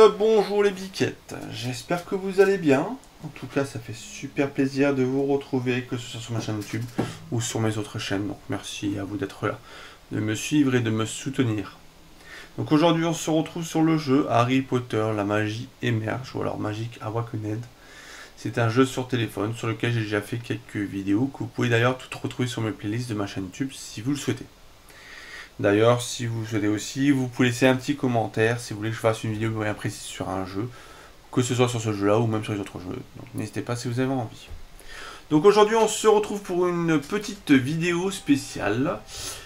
Bonjour les biquettes, j'espère que vous allez bien. En tout cas, ça fait super plaisir de vous retrouver, que ce soit sur ma chaîne YouTube ou sur mes autres chaînes. Donc merci à vous d'être là, de me suivre et de me soutenir. Donc aujourd'hui, on se retrouve sur le jeu Harry Potter, la magie émerge, ou alors Magic Awakened. C'est un jeu sur téléphone sur lequel j'ai déjà fait quelques vidéos que vous pouvez d'ailleurs toutes retrouver sur mes playlists de ma chaîne YouTube si vous le souhaitez. D'ailleurs, si vous souhaitez aussi, vous pouvez laisser un petit commentaire si vous voulez que je fasse une vidéo bien précise sur un jeu, que ce soit sur ce jeu-là ou même sur les autres jeux. Donc n'hésitez pas si vous avez envie. Donc aujourd'hui, on se retrouve pour une petite vidéo spéciale.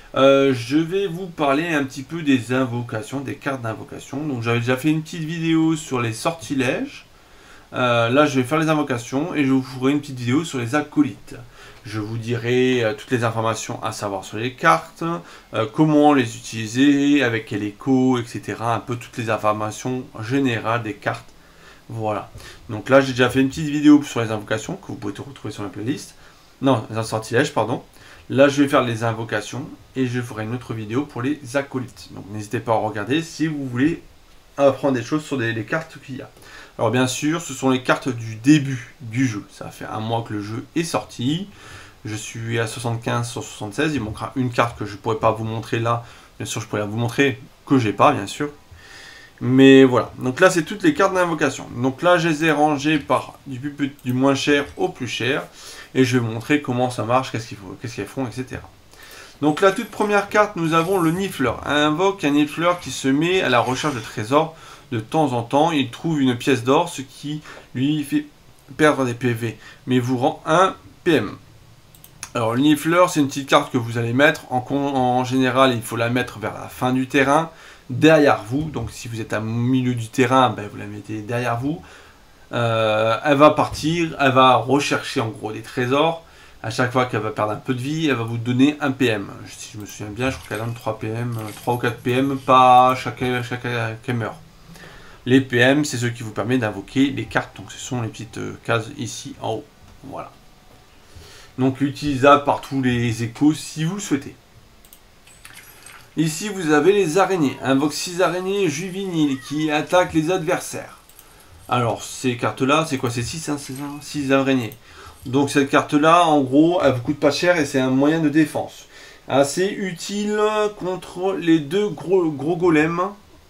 Je vais vous parler un petit peu des invocations, des cartes d'invocation. Donc j'avais déjà fait une petite vidéo sur les sortilèges. Là, je vais faire les invocations et je vous ferai une petite vidéo sur les acolytes. Je vous dirai toutes les informations à savoir sur les cartes, comment les utiliser, avec quel écho, etc. Un peu toutes les informations générales des cartes. Voilà. Donc là, j'ai déjà fait une petite vidéo sur les invocations que vous pouvez tout retrouver sur ma playlist. Non, les sortilèges, pardon. Là, je vais faire les invocations et je ferai une autre vidéo pour les acolytes. Donc n'hésitez pas à regarder si vous voulez apprendre des choses sur les cartes qu'il y a. Alors bien sûr, ce sont les cartes du début du jeu. Ça fait un mois que le jeu est sorti. Je suis à 75 sur 76. Il manquera une carte que je ne pourrais pas vous montrer là. Bien sûr, je pourrais vous montrer que j'ai pas, bien sûr. Mais voilà. Donc là, c'est toutes les cartes d'invocation. Donc là, je les ai rangées par du moins cher au plus cher. Et je vais vous montrer comment ça marche, qu'est-ce qu'elles font, etc. Donc la toute première carte, nous avons le Niffleur. Invoque un Niffleur qui se met à la recherche de trésors. De temps en temps, il trouve une pièce d'or, ce qui lui fait perdre des PV, mais vous rend 1 PM. Alors, le Niffleur, c'est une petite carte que vous allez mettre. En général, il faut la mettre vers la fin du terrain, derrière vous. Donc, si vous êtes au milieu du terrain, ben, vous la mettez derrière vous. Elle va partir, elle va rechercher en gros des trésors. À chaque fois qu'elle va perdre un peu de vie, elle va vous donner 1 PM. Si je me souviens bien, je crois qu'elle donne 3 PM, 3 ou 4 PM, pas chaque qu'elle meurt. Les PM, c'est ce qui vous permet d'invoquer les cartes. Donc, ce sont les petites cases ici en haut. Voilà. Donc, utilisable par tous les échos si vous le souhaitez. Ici, vous avez les araignées. Invoque 6 araignées juvéniles qui attaquent les adversaires. Alors, ces cartes-là, c'est quoi? C'est 6, hein, 6 araignées. Donc, cette carte-là, en gros, elle vous coûte pas cher et c'est un moyen de défense. Assez utile contre les deux gros golems.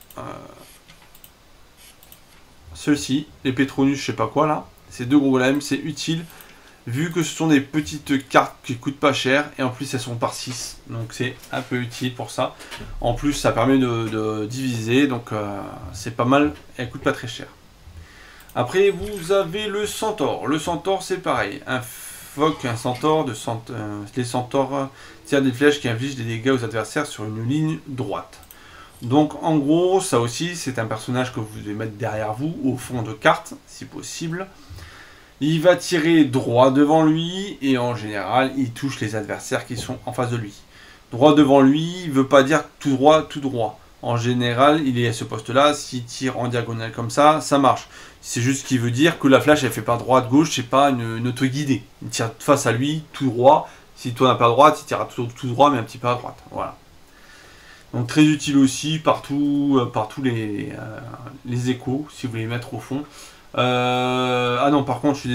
Ceux-ci, les Pétronus, je sais pas quoi là, ces deux gros golems, c'est utile vu que ce sont des petites cartes qui coûtent pas cher et en plus elles sont par 6, donc c'est un peu utile pour ça. En plus ça permet de diviser, donc c'est pas mal, elles coûtent pas très cher. Après vous avez le centaure. Le centaure c'est pareil, invoque un centaure, les centaures tirent des flèches qui infligent des dégâts aux adversaires sur une ligne droite. Donc en gros, ça aussi, c'est un personnage que vous devez mettre derrière vous, au fond de carte, si possible. Il va tirer droit devant lui, et en général, il touche les adversaires qui sont en face de lui. Droit devant lui, ne veut pas dire tout droit, tout droit. En général, il est à ce poste-là, s'il tire en diagonale comme ça, ça marche. C'est juste qu'il veut dire que la flèche, elle fait pas droite-gauche, c'est pas une auto-guidée. Il tire face à lui, tout droit. Si toi n'as pas droite, il tire tout droit, mais un petit peu à droite. Voilà. Donc très utile aussi par tous les échos, si vous voulez les mettre au fond. Ah non, par contre,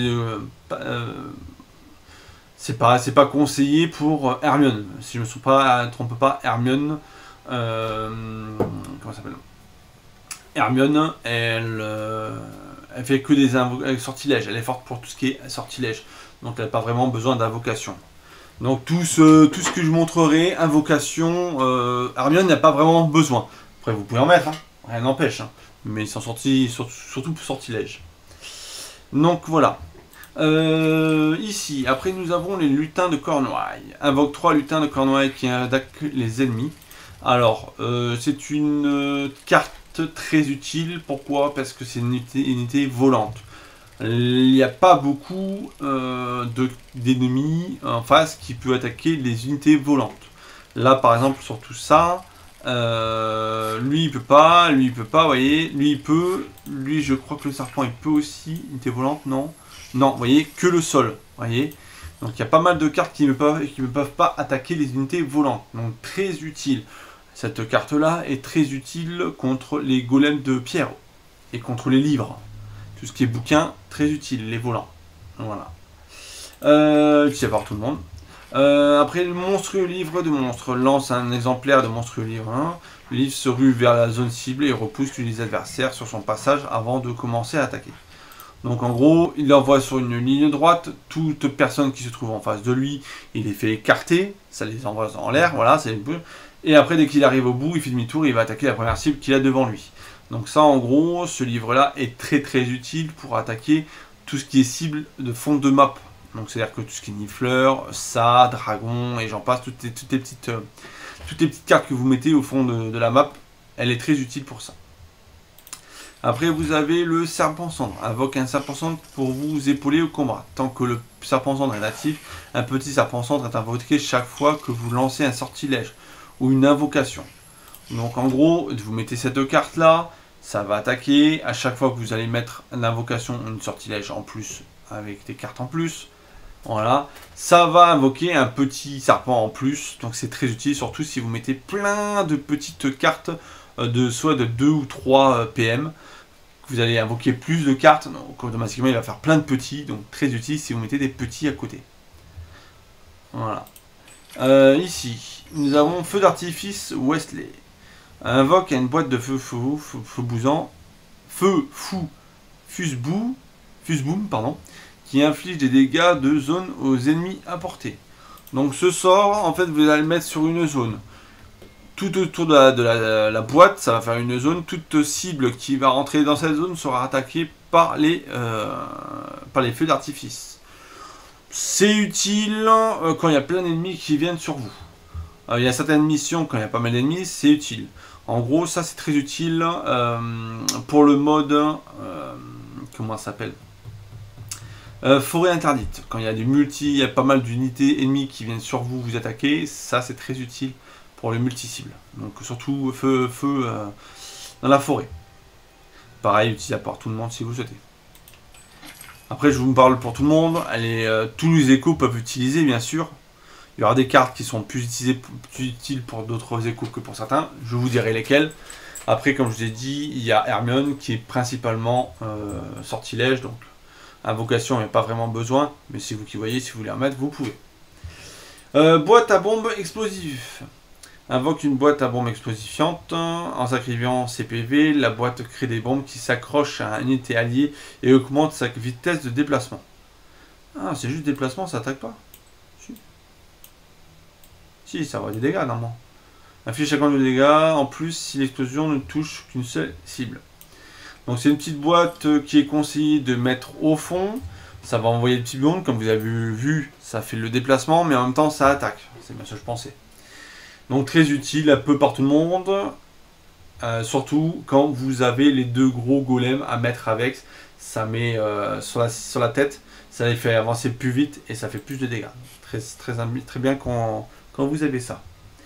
c'est pas conseillé pour Hermione. Si je me trompe pas, Hermione, comment ça s'appelle? Hermione, elle fait que des sortilèges. Elle est forte pour tout ce qui est sortilège. Donc elle n'a pas vraiment besoin d'invocation. Donc tout ce que je montrerai, invocation, Hermione n'a pas vraiment besoin. Après vous pouvez en mettre, hein, rien n'empêche, hein, mais ils sont sortis surtout pour sortilège. Donc voilà. Ici, après nous avons les lutins de Cornouailles. Invoque 3 lutins de Cornouailles qui attaquent les ennemis. Alors, c'est une carte très utile. Pourquoi? Parce que c'est une unité volante. Il n'y a pas beaucoup d'ennemis en face qui peut attaquer les unités volantes. Là, par exemple, sur tout ça, lui il peut pas, vous voyez, lui il peut, lui je crois que le serpent il peut aussi, unité volante, non, vous voyez, que le sol, vous voyez. Donc il y a pas mal de cartes qui ne peuvent pas attaquer les unités volantes, donc très utile. Cette carte là est très utile contre les golems de pierre et contre les livres. Tout ce qui est bouquin, très utile, les volants. Voilà. Utilisé par tout le monde. Après, le monstrueux livre de monstres lance un exemplaire de monstrueux livre 1. Le livre se rue vers la zone ciblée et repousse les adversaires sur son passage avant de commencer à attaquer. Donc en gros, il envoie sur une ligne droite toute personne qui se trouve en face de lui. Il les fait écarter, ça les envoie en l'air, voilà, c'est et après dès qu'il arrive au bout, il fait demi-tour et il va attaquer la première cible qu'il a devant lui. Donc ça en gros, ce livre-là est très très utile pour attaquer tout ce qui est cible de fond de map. Donc c'est-à-dire que tout ce qui est nifleur, ça, dragon et j'en passe, toutes les petites cartes que vous mettez au fond de la map, elle est très utile pour ça. Après, vous avez le serpent cendre. Invoque un serpent cendre pour vous épauler au combat. Tant que le serpent cendre est natif, un petit serpent cendre est invoqué chaque fois que vous lancez un sortilège ou une invocation. Donc en gros, vous mettez ces deux cartes là, ça va attaquer. À chaque fois que vous allez mettre une invocation ou une sortilège en plus, avec des cartes en plus, voilà, ça va invoquer un petit serpent en plus. Donc c'est très utile, surtout si vous mettez plein de petites cartes soit de 2 ou 3 PM. Vous allez invoquer plus de cartes, donc automatiquement il va faire plein de petits, donc très utile si vous mettez des petits à côté. Voilà. Ici, nous avons feu d'artifice Wesley. Invoque une boîte de feu bousant, fuse-boom, pardon, qui inflige des dégâts de zone aux ennemis à portée. Donc ce sort, en fait, vous allez le mettre sur une zone. Tout autour de la boîte, ça va faire une zone. Toute cible qui va rentrer dans cette zone sera attaquée par les feux d'artifice. C'est utile quand il y a plein d'ennemis qui viennent sur vous. Il y a certaines missions, quand il y a pas mal d'ennemis, c'est utile. En gros, ça c'est très utile pour le mode... comment ça s'appelle, forêt interdite. Quand il y a il y a pas mal d'unités ennemies qui viennent sur vous, vous attaquer, ça c'est très utile pour le multi-cible. Donc surtout feu dans la forêt. Pareil, utilisable par tout le monde si vous souhaitez. Après, je vous parle pour tout le monde. Tous les échos peuvent utiliser, bien sûr. Il y aura des cartes qui sont plus utiles pour d'autres échos que pour certains. Je vous dirai lesquels. Après, comme je vous ai dit, il y a Hermione qui est principalement sortilège. Donc, invocation, il n'y a pas vraiment besoin. Mais c'est vous qui voyez, si vous voulez en mettre, vous pouvez. Boîte à bombes explosives. Invoque une boîte à bombes explosifiante. En sacrifiant ses PV, la boîte crée des bombes qui s'accrochent à une unité alliée et augmente sa vitesse de déplacement. Ah, c'est juste déplacement, ça attaque pas? Si, ça va des dégâts normalement. Affiche 50 de dégâts en plus si l'explosion ne touche qu'une seule cible. Donc c'est une petite boîte qui est conseillé de mettre au fond. Ça va envoyer des petites bombes, comme vous avez vu, ça fait le déplacement, mais en même temps ça attaque. C'est bien ce que je pensais. Donc très utile, un peu par tout le monde. Surtout quand vous avez les deux gros golems à mettre avec. Ça met sur la tête, ça les fait avancer plus vite et ça fait plus de dégâts. Très bien quand vous avez ça.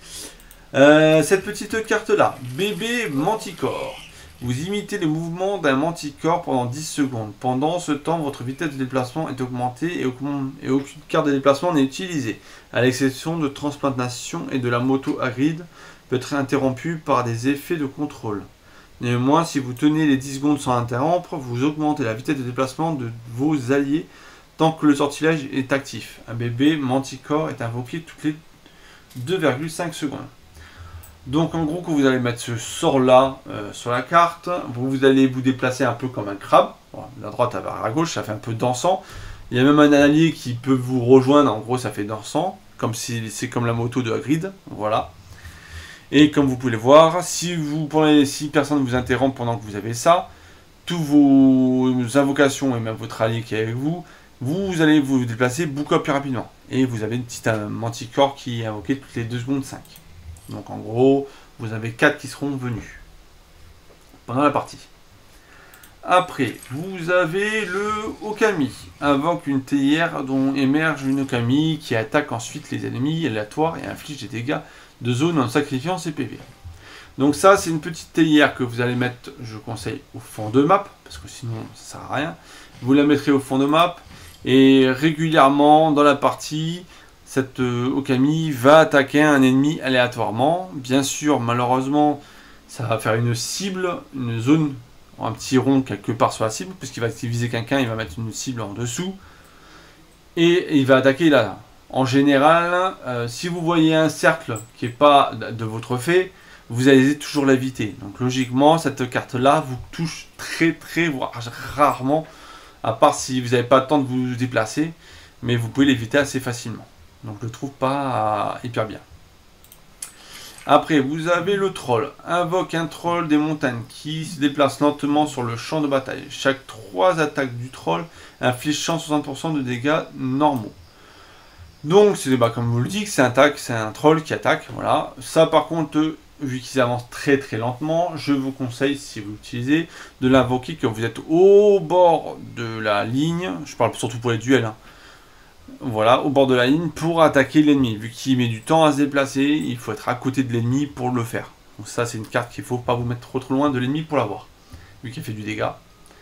Cette petite carte là, bébé manticore. Vous imitez le mouvement d'un manticore pendant 10 secondes. Pendant ce temps, votre vitesse de déplacement est augmentée et aucune carte de déplacement n'est utilisée, à l'exception de transplantation et de la moto Hagrid peut être interrompue par des effets de contrôle. Néanmoins, si vous tenez les 10 secondes sans interrompre, vous augmentez la vitesse de déplacement de vos alliés tant que le sortilège est actif. Un bébé manticore est invoqué toutes les 2,5 secondes. Donc en gros, quand vous allez mettre ce sort là sur la carte, vous allez vous déplacer un peu comme un crabe. Bon, de la droite à la gauche, ça fait un peu dansant. Il y a même un allié qui peut vous rejoindre, en gros ça fait dansant, comme si c'est comme la moto de Hagrid, voilà. Et comme vous pouvez le voir, si personne ne vous interrompt pendant que vous avez ça, tous vos invocations et même votre allié qui est avec vous, vous allez vous déplacer beaucoup plus rapidement. Et vous avez une petite manticore qui est invoquée toutes les 2 secondes 5. Donc en gros, vous avez 4 qui seront venus pendant la partie. Après, vous avez le Okami. Invoque une théière dont émerge une Okami qui attaque ensuite les ennemis aléatoires et inflige des dégâts de zone en sacrifiant ses PV. Donc ça, c'est une petite théière que vous allez mettre, je conseille, au fond de map, parce que sinon, ça sert à rien. Vous la mettrez au fond de map, et régulièrement, dans la partie, cette Okami va attaquer un ennemi aléatoirement. Bien sûr, malheureusement, ça va faire une cible, une zone un petit rond quelque part sur la cible, puisqu'il va viser quelqu'un, il va mettre une cible en dessous, et il va attaquer là. En général, si vous voyez un cercle qui n'est pas de votre fait, vous allez toujours l'éviter. Donc logiquement, cette carte-là vous touche très, voire rarement, à part si vous n'avez pas le temps de vous déplacer, mais vous pouvez l'éviter assez facilement. Donc je le trouve pas hyper bien. Après, vous avez le troll. Invoque un troll des montagnes qui se déplace lentement sur le champ de bataille. Chaque 3 attaques du troll inflige 160% de dégâts normaux. Donc, c'est comme je vous le dis, c'est un troll qui attaque. Voilà. Ça, par contre, vu qu'ils avancent très lentement, je vous conseille, si vous l'utilisez, de l'invoquer quand vous êtes au bord de la ligne. Je parle surtout pour les duels. Hein. Voilà, au bord de la ligne pour attaquer l'ennemi. Vu qu'il met du temps à se déplacer, il faut être à côté de l'ennemi pour le faire. Donc ça, c'est une carte qu'il ne faut pas vous mettre trop loin de l'ennemi pour l'avoir, vu qu'il fait du dégât.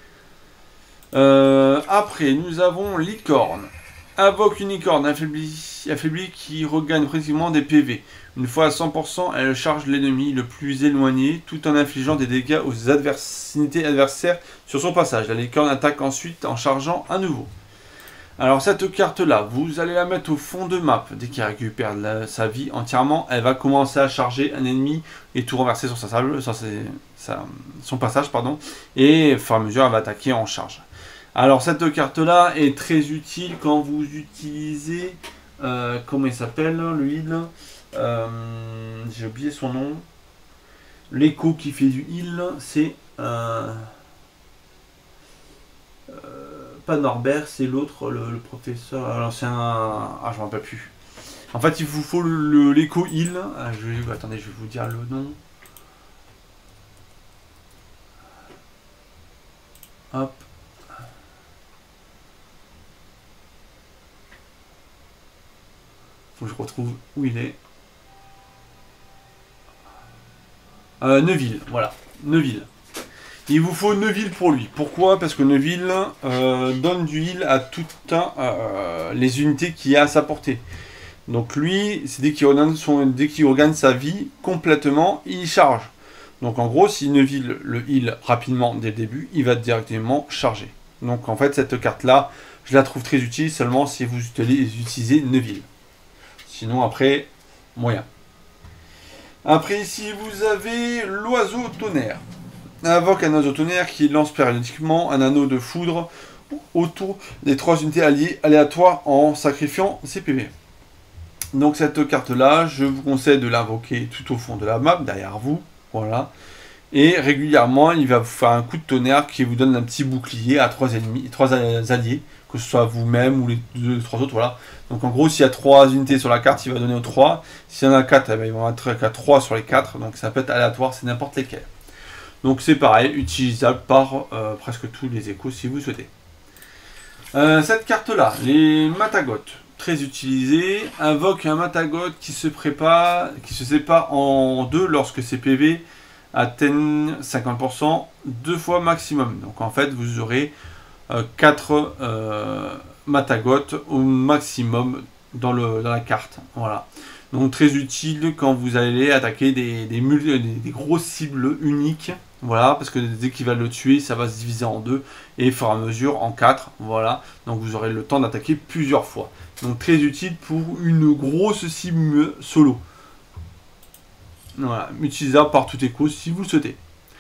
Après, nous avons licorne. Invoque une licorne affaiblie qui regagne précisément des PV. Une fois à 100%, elle charge l'ennemi le plus éloigné, tout en infligeant des dégâts aux unités adversaires sur son passage. La licorne attaque ensuite en chargeant à nouveau. Alors cette carte-là, vous allez la mettre au fond de map. Dès qu'il récupère sa vie entièrement, elle va commencer à charger un ennemi et tout renverser sur son passage. Et au fur et à mesure, elle va attaquer en charge. Alors cette carte-là est très utile quand vous utilisez... comment il s'appelle, l'huile j'ai oublié son nom. L'écho qui fait du heal, c'est... pas Norbert, c'est l'autre, le professeur, l'ancien... Ah, je m'en rappelle plus. En fait, il vous faut l'écho heal. Attendez, je vais vous dire le nom. Hop. Faut que je retrouve où il est. Neuville, voilà. Neuville. Il vous faut Neuville pour lui. Pourquoi? Parce que Neuville donne du heal à toutes les unités qu'il a à sa portée. Donc lui, c'est dès qu'il regagne sa vie complètement, il charge. Donc en gros, si Neuville le heal rapidement dès le début, il va directement charger. Donc en fait, cette carte-là, je la trouve très utile seulement si vous utilisez Neuville. Sinon après, moyen. Après ici, vous avez l'oiseau tonnerre. Invoque un oiseau tonnerre qui lance périodiquement un anneau de foudre autour des 3 unités alliées aléatoires en sacrifiant ses PV. Donc cette carte-là, je vous conseille de l'invoquer tout au fond de la map, derrière vous. Voilà. Et régulièrement, il va vous faire un coup de tonnerre qui vous donne un petit bouclier à 3 alliés, que ce soit vous-même ou les 3 autres. Voilà. Donc en gros, s'il y a 3 unités sur la carte, il va donner aux 3. S'il y en a 4, eh bien, il va en mettre qu'à 3 sur les 4. Donc ça peut être aléatoire, c'est n'importe lesquels. Donc c'est pareil, utilisable par presque tous les échos si vous souhaitez. Cette carte-là, les Matagotes, très utilisée, invoque un Matagote qui se sépare en 2 lorsque ses PV atteignent 50%, 2 fois maximum. Donc en fait, vous aurez 4 Matagotes au maximum dans la carte. Voilà. Donc très utile quand vous allez attaquer des grosses cibles uniques. Voilà, parce que dès qu'il va le tuer, ça va se diviser en 2 et au fur et à mesure en 4. Voilà, donc vous aurez le temps d'attaquer plusieurs fois. Donc très utile pour une grosse cible solo. Voilà, utilisable par tout écho si vous le souhaitez.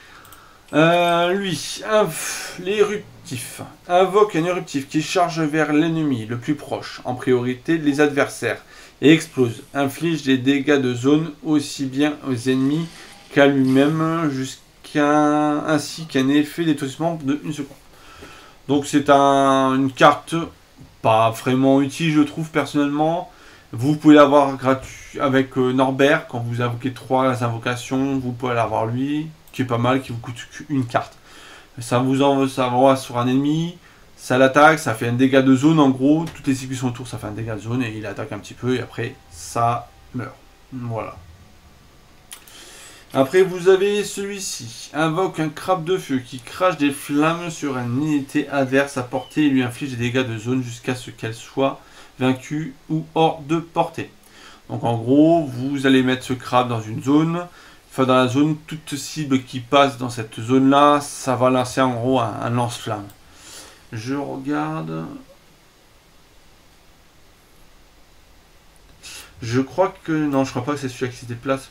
L'éruptif. Invoque un éruptif qui charge vers l'ennemi le plus proche, en priorité les adversaires, et explose. Inflige des dégâts de zone aussi bien aux ennemis qu'à lui-même, ainsi qu'un effet d'étourdissement de 1 seconde. Donc c'est une carte pas vraiment utile, je trouve personnellement. Vous pouvez l'avoir gratuit avec Norbert, quand vous invoquez 3 invocations, vous pouvez l'avoir lui, qui est pas mal, qui vous coûte qu'une carte. Ça envoie sur un ennemi, ça l'attaque, ça fait un dégât de zone en gros, toutes les cibles qui sont autour ça fait un dégât de zone et il attaque un petit peu et après ça meurt. Voilà. Après vous avez celui-ci, invoque un crabe de feu qui crache des flammes sur une unité adverse à portée et lui inflige des dégâts de zone jusqu'à ce qu'elle soit vaincue ou hors de portée. Donc en gros, vous allez mettre ce crabe dans une zone, enfin dans la zone, toute cible qui passe dans cette zone-là, ça va lancer en gros un lance-flamme. Je regarde. Je crois que... Non, je crois pas que c'est celui-là qui se déplace.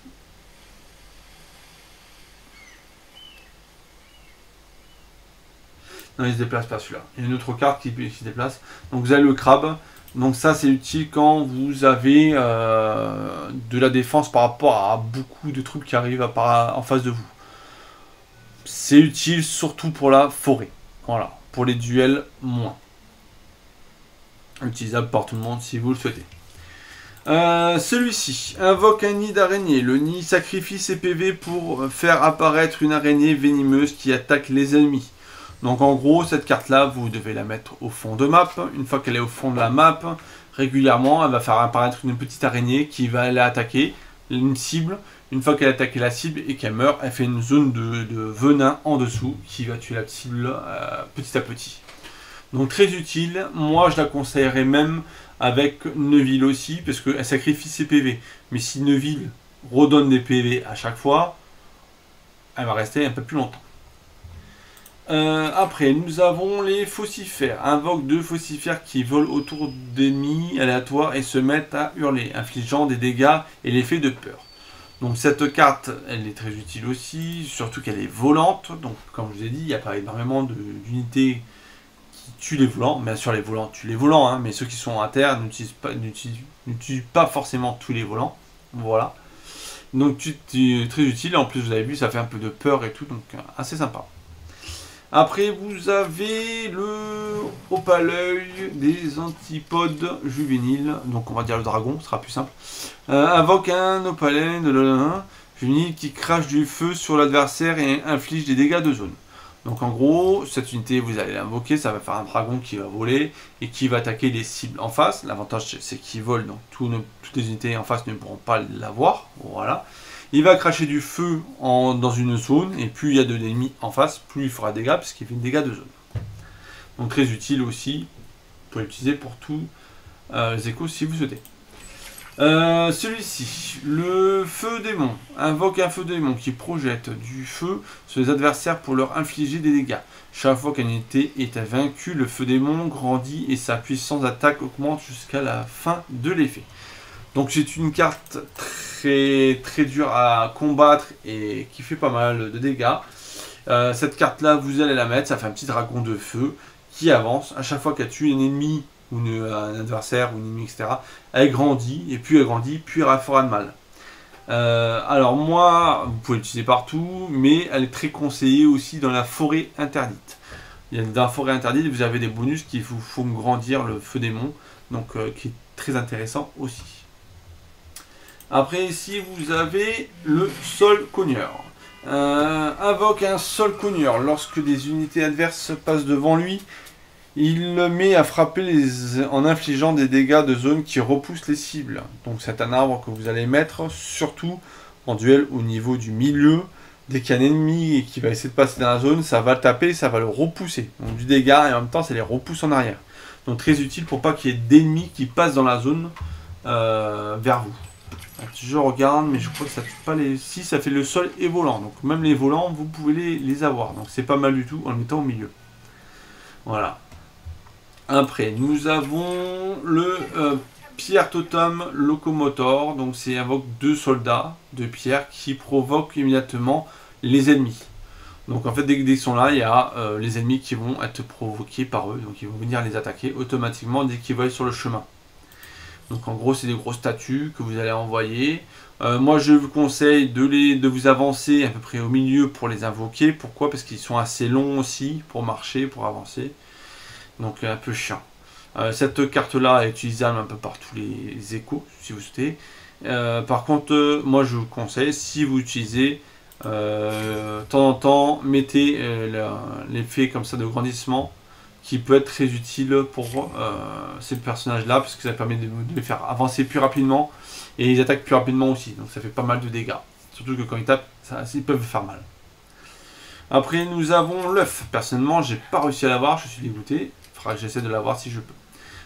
Non, il se déplace pas celui-là. Il y a une autre carte qui se déplace. Donc vous avez le crabe. Donc ça c'est utile quand vous avez de la défense par rapport à beaucoup de trucs qui arrivent en face de vous. C'est utile surtout pour la forêt. Voilà. Pour les duels, moins. Utilisable par tout le monde si vous le souhaitez. Celui-ci invoque un nid d'araignée. Le nid sacrifie ses PV pour faire apparaître une araignée venimeuse qui attaque les ennemis. Donc en gros, cette carte-là, vous devez la mettre au fond de map. Une fois qu'elle est au fond de la map, régulièrement, elle va faire apparaître une petite araignée qui va aller attaquer une cible. Une fois qu'elle a attaqué la cible et qu'elle meurt, elle fait une zone de venin en dessous qui va tuer la cible petit à petit. Donc très utile. Moi, je la conseillerais même avec Neuville aussi, parce qu'elle sacrifie ses PV. Mais si Neuville redonne des PV à chaque fois, elle va rester un peu plus longtemps. Après, nous avons les faucifères. Invoque 2 faucifères qui volent autour d'ennemis aléatoires et se mettent à hurler, infligeant des dégâts et l'effet de peur. Donc cette carte, elle est très utile aussi, surtout qu'elle est volante. Donc comme je vous ai dit, il n'y a pas énormément d'unités qui tuent les volants. Bien sûr, les volants tuent les volants, hein, mais ceux qui sont à terre n'utilisent pas forcément tous les volants. Voilà. Donc très utile. En plus, vous avez vu, ça fait un peu de peur et tout, donc assez sympa. Après, vous avez le hop à l'œil des antipodes juvéniles. Donc, on va dire le dragon, ce sera plus simple. Invoque un hop à l'œil juvénile qui crache du feu sur l'adversaire et inflige des dégâts de zone. Donc, en gros, cette unité, vous allez l'invoquer. Ça va faire un dragon qui va voler et qui va attaquer les cibles en face. L'avantage, c'est qu'il vole, donc toutes les unités en face ne pourront pas l'avoir. Voilà. Il va cracher du feu dans une zone, et plus il y a de l'ennemi en face, plus il fera des dégâts, puisqu'il fait des dégâts de zone. Donc très utile aussi, vous pouvez l'utiliser pour tous les échos si vous souhaitez. Celui-ci, le feu démon, invoque un feu démon qui projette du feu sur les adversaires pour leur infliger des dégâts. Chaque fois qu'une unité est vaincue, le feu démon grandit et sa puissance d'attaque augmente jusqu'à la fin de l'effet. Donc c'est une carte très dure à combattre et qui fait pas mal de dégâts. Cette carte là, vous allez la mettre, ça fait un petit dragon de feu qui avance. À chaque fois qu'elle tue un ennemi ou un adversaire ou un ennemi, etc., elle grandit, et plus elle grandit, plus elle fera de mal. Alors moi, vous pouvez l'utiliser partout, mais elle est très conseillée aussi dans la forêt interdite. Dans la forêt interdite, vous avez des bonus qui vous font grandir le feu démon, donc qui est très intéressant aussi. Après ici vous avez le sol cogneur. Invoque un sol cogneur. Lorsque des unités adverses passent devant lui, il le met à frapper en infligeant des dégâts de zone qui repoussent les cibles. Donc c'est un arbre que vous allez mettre surtout en duel au niveau du milieu. Dès qu'il y a un ennemi qui va essayer de passer dans la zone, ça va le taper, ça va le repousser. Donc du dégât et en même temps ça les repousse en arrière. Donc très utile pour pas qu'il y ait d'ennemis qui passent dans la zone vers vous. Je regarde, mais je crois que ça tue pas les... Si, ça fait le sol et volant. Donc même les volants, vous pouvez les avoir. Donc c'est pas mal du tout en le mettant au milieu. Voilà. Après, nous avons le pierre totem locomotor. Donc c'est invoque 2 soldats de pierre qui provoquent immédiatement les ennemis. Donc en fait, dès qu'ils sont là, il y a les ennemis qui vont être provoqués par eux. Donc ils vont venir les attaquer automatiquement dès qu'ils vont aller sur le chemin. Donc en gros, c'est des grosses statues que vous allez envoyer. Moi, je vous conseille de vous avancer à peu près au milieu pour les invoquer. Pourquoi? Parce qu'ils sont assez longs aussi pour marcher, pour avancer. Donc un peu chiant. Cette carte-là est utilisable un peu par tous les échos, si vous souhaitez. Par contre, moi, je vous conseille, si vous utilisez, de temps en temps, mettez l'effet comme ça de grandissement, qui peut être très utile pour ces personnages-là, parce que ça permet de les faire avancer plus rapidement, et ils attaquent plus rapidement aussi, donc ça fait pas mal de dégâts. Surtout que quand ils tapent, ils peuvent faire mal. Après, nous avons l'œuf. Personnellement, j'ai pas réussi à l'avoir, je suis dégoûté. Il faudra que j'essaie de l'avoir si je peux.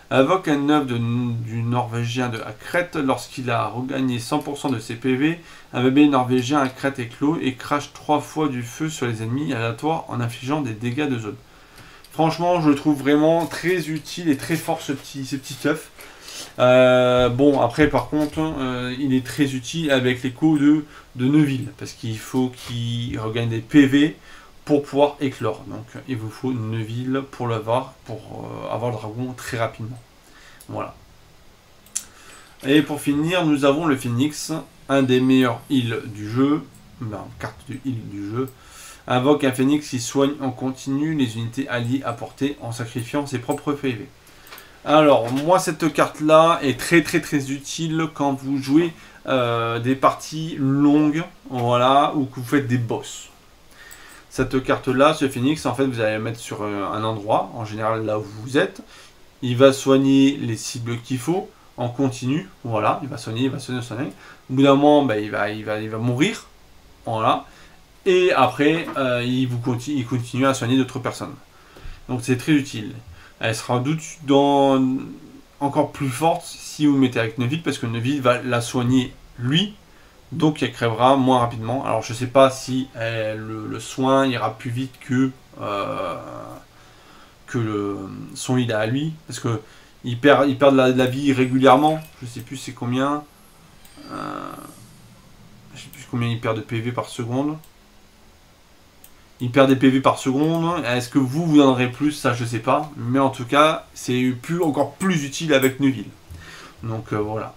Invoque un œuf du Norvégien à crête. Lorsqu'il a regagné 100% de ses PV, un bébé norvégien à crête éclot et crache 3 fois du feu sur les ennemis aléatoires en infligeant des dégâts de zone. Franchement, je le trouve vraiment très utile et très fort ce petit œuf. Bon, après, par contre, il est très utile avec l'écho de Neuville, parce qu'il faut qu'il regagne des PV pour pouvoir éclore. Donc, il vous faut Neuville pour l'avoir, pour avoir le dragon très rapidement. Voilà. Et pour finir, nous avons le Phénix, un des meilleurs heals du jeu, carte de heal du jeu. Invoque un Phénix qui soigne en continu les unités alliées à portée en sacrifiant ses propres PV. Alors, moi, cette carte-là est très utile quand vous jouez des parties longues, voilà, ou que vous faites des boss. Cette carte-là, ce Phénix, en fait, vous allez la mettre sur un endroit, en général là où vous êtes. Il va soigner les cibles qu'il faut, en continu, voilà, il va soigner. Au bout d'un moment, bah, il va mourir, voilà. Et après, il continue à soigner d'autres personnes. Donc c'est très utile. Elle sera doute encore plus forte si vous mettez avec Neuville, parce que Neuville va la soigner lui, donc elle crèvera moins rapidement. Alors je sais pas si le soin ira plus vite que son heal à lui, parce que il perd de la vie régulièrement. Je sais plus c'est combien. Je sais plus combien il perd de PV par seconde. Il perd des PV par seconde. Est-ce que vous en aurez plus? Ça, je sais pas. Mais en tout cas, c'est encore plus utile avec Neuville. Donc, voilà.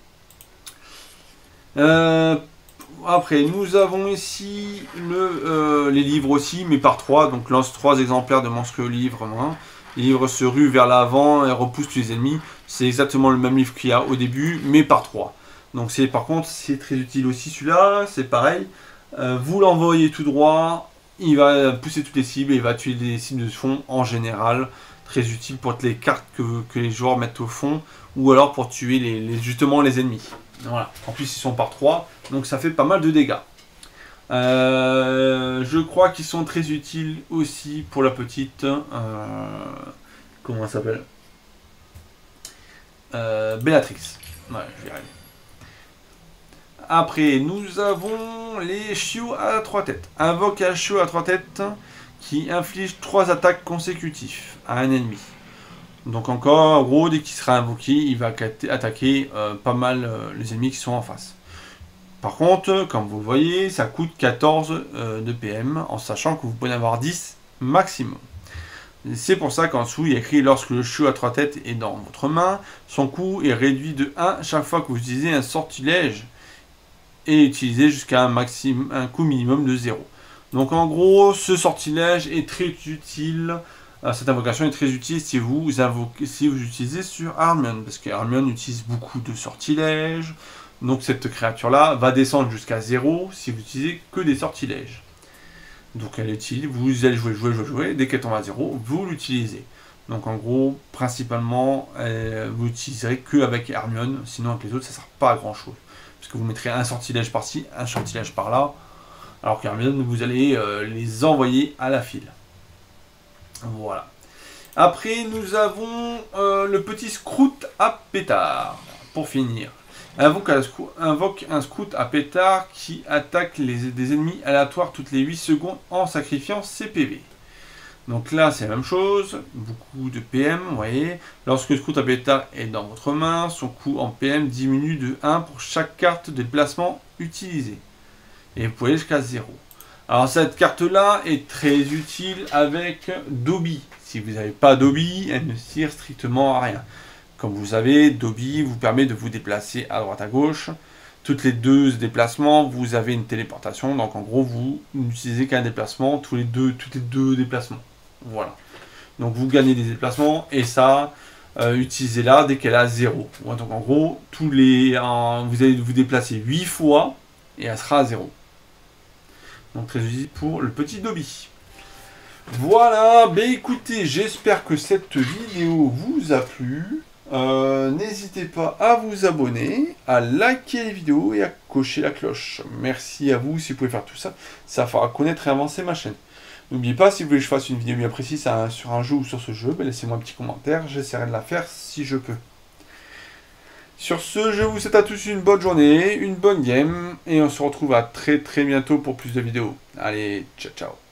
Après, nous avons ici les livres aussi, mais par 3. Donc, lance 3 exemplaires de monstrueux livres. Les livres se ruent vers l'avant et repoussent tous les ennemis. C'est exactement le même livre qu'il y a au début, mais par 3. Donc, par contre, c'est très utile aussi celui-là. C'est pareil. Vous l'envoyez tout droit. Il va pousser toutes les cibles et il va tuer les cibles de fond en général. Très utile pour les cartes que les joueurs mettent au fond. Ou alors pour tuer justement les ennemis. Voilà. En plus ils sont par 3. Donc ça fait pas mal de dégâts. Je crois qu'ils sont très utiles aussi pour la petite... comment elle s'appelle, Bellatrix. Ouais, je vais y arriver. Après, nous avons les chiots à 3 têtes. Invoque un chiot à 3 têtes qui inflige 3 attaques consécutives à un ennemi. Donc encore, en gros, dès qu'il sera invoqué, il va attaquer pas mal les ennemis qui sont en face. Par contre, comme vous le voyez, ça coûte 14 de PM, en sachant que vous pouvez en avoir 10 maximum. C'est pour ça qu'en dessous, il y a écrit « Lorsque le chiot à 3 têtes est dans votre main, son coût est réduit de 1 chaque fois que vous utilisez un sortilège et utilisé jusqu'à un coût minimum de 0. » Donc en gros, ce sortilège est très utile. Cette invocation est très utile si vous utilisez sur Armion, parce qu'Armion utilise beaucoup de sortilèges. Donc cette créature-là va descendre jusqu'à 0 si vous utilisez que des sortilèges. Donc elle est utile, vous allez jouer, dès qu'elle tombe à 0, vous l'utilisez. Donc en gros, principalement, vous l'utiliserez qu'avec Hermione, sinon avec les autres, ça ne sert pas à grand chose. Parce que vous mettrez un sortilège par-ci, un sortilège par-là, alors qu'Hermione, vous allez les envoyer à la file. Voilà. Après, nous avons le petit Scout à pétard, pour finir. Invoque un Scout à pétard qui attaque des ennemis aléatoires toutes les 8 secondes en sacrifiant ses PV. Donc là, c'est la même chose, beaucoup de PM, vous voyez. Lorsque le Scout à pétard est dans votre main, son coût en PM diminue de 1 pour chaque carte de déplacement utilisée. Et vous pouvez aller jusqu'à 0. Alors cette carte-là est très utile avec Dobby. Si vous n'avez pas Dobby, elle ne sert strictement à rien. Comme vous savez, Dobby vous permet de vous déplacer à droite à gauche. Toutes les 2 déplacements, vous avez une téléportation. Donc en gros, vous n'utilisez qu'un déplacement toutes les deux déplacements. Voilà. Donc vous gagnez des déplacements et ça, utilisez-la dès qu'elle a 0. Donc en gros, vous allez vous déplacer 8 fois et elle sera à 0. Donc très utile pour le petit Dobby. Voilà, ben écoutez, j'espère que cette vidéo vous a plu. N'hésitez pas à vous abonner, à liker les vidéos et à cocher la cloche. Merci à vous si vous pouvez faire tout ça. Ça fera connaître et avancer ma chaîne. N'oubliez pas, si vous voulez que je fasse une vidéo bien précise sur un jeu ou sur ce jeu, ben laissez-moi un petit commentaire, j'essaierai de la faire si je peux. Sur ce, je vous souhaite à tous une bonne journée, une bonne game, et on se retrouve à très bientôt pour plus de vidéos. Allez, ciao ciao.